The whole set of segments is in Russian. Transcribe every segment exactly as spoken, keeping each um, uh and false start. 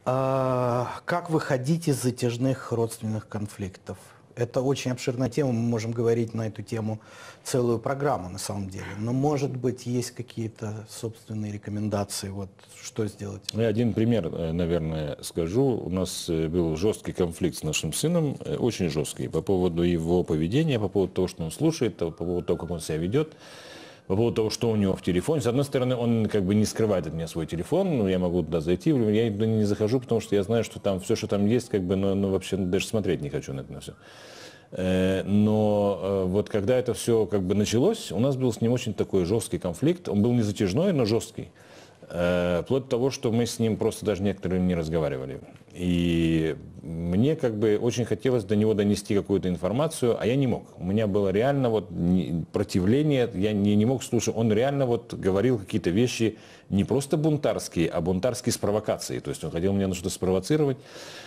А, Как выходить из затяжных родственных конфликтов? Это очень обширная тема, мы можем говорить на эту тему целую программу на самом деле. Но, может быть, есть какие-то собственные рекомендации, вот что сделать? Я один пример, наверное, скажу. У нас был жесткий конфликт с нашим сыном, очень жесткий, по поводу его поведения, по поводу того, что он слушает, по поводу того, как он себя ведет, по поводу того, что у него в телефоне. С одной стороны, он как бы не скрывает от меня свой телефон, но я могу туда зайти, я туда не захожу, потому что я знаю, что там все, что там есть, как бы, но, но вообще даже смотреть не хочу на это на все. Но вот когда это все как бы началось, у нас был с ним очень такой жесткий конфликт. Он был не затяжной, но жесткий. Вплоть до того, что мы с ним просто даже некоторые не разговаривали. И мне как бы очень хотелось до него донести какую-то информацию, а я не мог. У меня было реально вот противление, я не, не мог слушать. Он реально вот говорил какие-то вещи не просто бунтарские, а бунтарские с провокацией. То есть он хотел меня на что-то спровоцировать.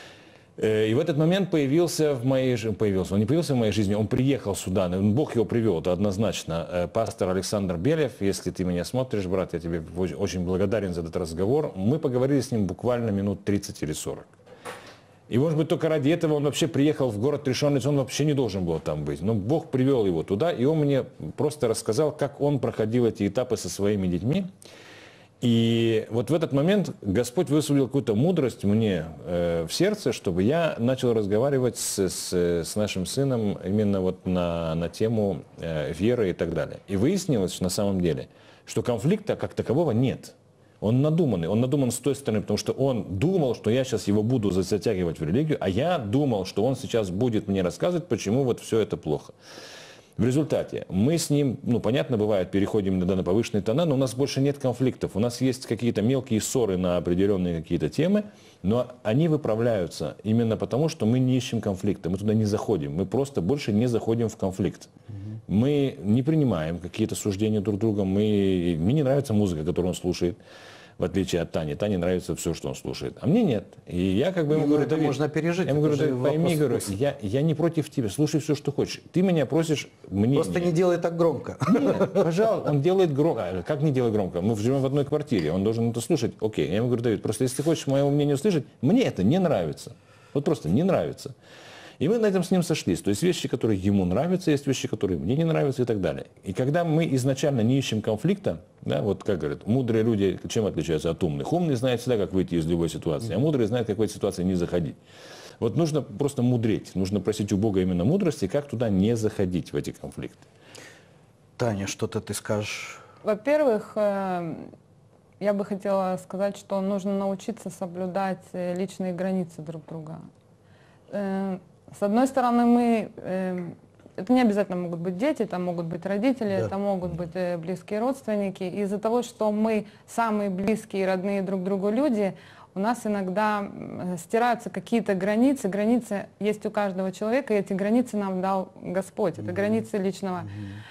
И в этот момент появился в моей жизни, появился, он не появился в моей жизни, он приехал сюда, Бог его привел, это однозначно. Пастор Александр Белев, если ты меня смотришь, брат, я тебе очень благодарен за этот разговор. Мы поговорили с ним буквально минут тридцать или сорок. И, может быть, только ради этого он вообще приехал в город Трешонец, он вообще не должен был там быть. Но Бог привел его туда, и он мне просто рассказал, как он проходил эти этапы со своими детьми. И вот в этот момент Господь высвободил какую-то мудрость мне э, в сердце, чтобы я начал разговаривать с, с, с нашим сыном именно вот на, на тему э, веры и так далее. И выяснилось на самом деле, что конфликта как такового нет. Он надуманный. Он надуман с той стороны, потому что он думал, что я сейчас его буду затягивать в религию, а я думал, что он сейчас будет мне рассказывать, почему вот все это плохо. В результате мы с ним, ну, понятно, бывает, переходим иногда на повышенные тона, но у нас больше нет конфликтов. У нас есть какие-то мелкие ссоры на определенные какие-то темы, но они выправляются именно потому, что мы не ищем конфликта, мы туда не заходим, мы просто больше не заходим в конфликт. Мы не принимаем какие-то суждения друг друга, мы, мне не нравится музыка, которую он слушает, в отличие от Тани. Тане нравится все, что он слушает, а мне нет. И я как бы ему ну, говорю, это Давид, можно пережить. я ему говорю, Давид, пойми, говорю, я, я не против тебя, слушай все, что хочешь. Ты меня просишь мнение. Просто не делай так громко. Нет, пожалуйста, он делает громко. Как не делать громко? Мы живем в одной квартире, он должен это слушать. Окей, я ему говорю, Давид, просто если ты хочешь моего мнения услышать, мне это не нравится. Вот просто не нравится. И мы на этом с ним сошлись. То есть вещи, которые ему нравятся, есть вещи, которые мне не нравятся и так далее. И когда мы изначально не ищем конфликта, да, вот как говорят, мудрые люди чем отличаются от умных? Умные знают всегда, как выйти из любой ситуации, а мудрые знают, как в этой ситуации не заходить. Вот нужно просто мудреть, нужно просить у Бога именно мудрости, как туда не заходить, в эти конфликты. Таня, что-то ты скажешь? Во-первых, я бы хотела сказать, что нужно научиться соблюдать личные границы друг друга. С одной стороны, мы, это не обязательно могут быть дети, это могут быть родители, да. Это могут быть близкие родственники. Из-за того, что мы самые близкие и родные друг другу люди, у нас иногда стираются какие-то границы. Границы есть у каждого человека, и эти границы нам дал Господь. Это границы личного,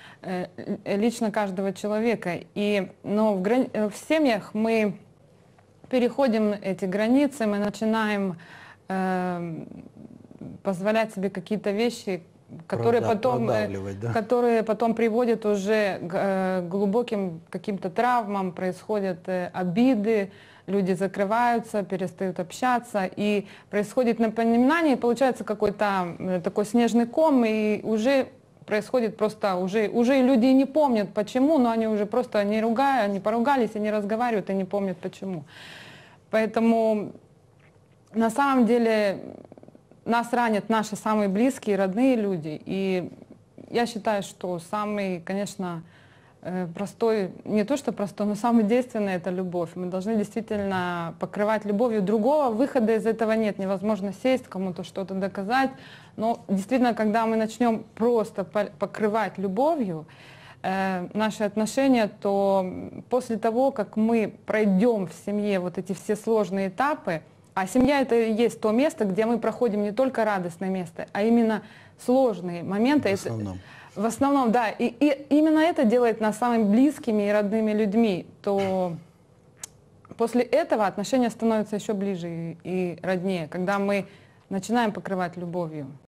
лично каждого человека. И, но в, грани... в семьях мы переходим эти границы, мы начинаем э, позволять себе какие-то вещи, которые, Прода потом, да? которые потом приводят уже к э, глубоким каким-то травмам, происходят э, обиды, люди закрываются, перестают общаться, и происходит напоминание, и получается какой-то э, такой снежный ком, и уже происходит просто, уже, уже люди не помнят почему, но они уже просто не ругают, они поругались, они разговаривают и не помнят почему. Поэтому на самом деле нас ранят наши самые близкие, родные люди. И я считаю, что самый, конечно, простой, не то что простой, но самый действенный — это любовь. Мы должны действительно покрывать любовью. Другого выхода из этого нет. Невозможно сесть, кому-то что-то доказать. Но действительно, когда мы начнем просто покрывать любовью э, наши отношения, то после того, как мы пройдем в семье вот эти все сложные этапы, а семья — это и есть то место, где мы проходим не только радостное место, а именно сложные моменты. В основном. В основном, да. И, и именно это делает нас самыми близкими и родными людьми. То после этого отношения становятся еще ближе и, и роднее, когда мы начинаем покрывать любовью.